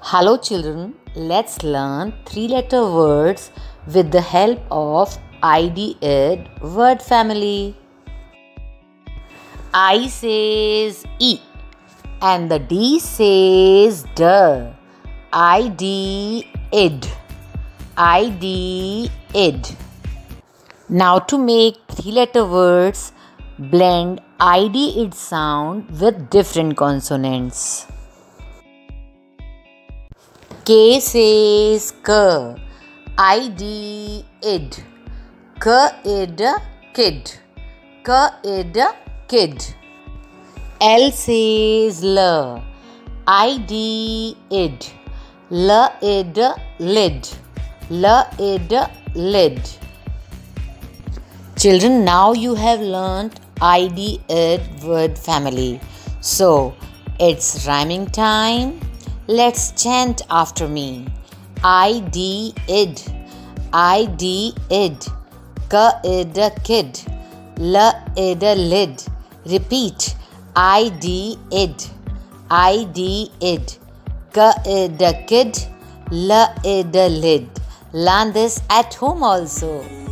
Hello children, let's learn three-letter words with the help of IDED word family. I says E and the D says D. IDED. IDED. Now to make three-letter words, blend IDED sound with different consonants. K says K. IDED. K-id kid. K-id kid. L says L. IDED. L-id lid. L-id lid. Children, now you have learnt IDED word family. So, it's rhyming time. Let's chant after me. IDED. IDED. K-id kid. L-id lid. Repeat. IDED. IDED. K-id kid. L-id lid. Learn this at home also.